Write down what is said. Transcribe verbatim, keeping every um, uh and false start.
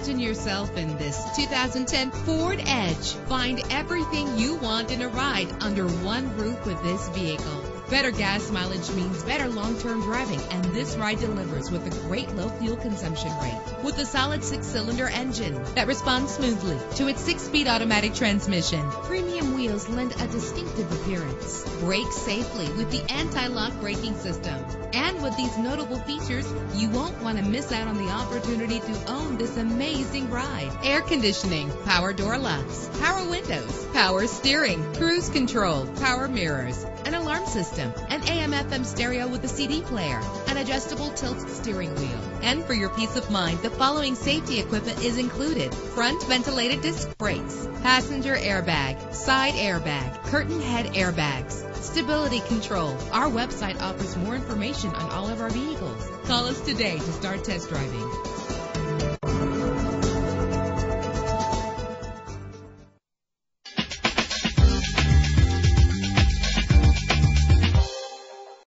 Imagine yourself in this two thousand ten Ford Edge. Find everything you want in a ride under one roof with this vehicle. Better gas mileage means better long-term driving, and this ride delivers with a great low fuel consumption rate. With a solid six-cylinder engine that responds smoothly to its six-speed automatic transmission, premium wheels lend a distinctive appearance. Brake safely with the anti-lock braking system. And with these notable features, you won't want to miss out on the opportunity to own this amazing ride. Air conditioning, power door locks, power windows, power steering, cruise control, power mirrors, an alarm system, an A M F M stereo with a C D player, an adjustable tilt steering wheel. And for your peace of mind, the following safety equipment is included: front ventilated disc brakes, passenger airbag, side airbag, curtain head airbags, stability control. Our website offers more information on all of our vehicles. Call us today to start test driving.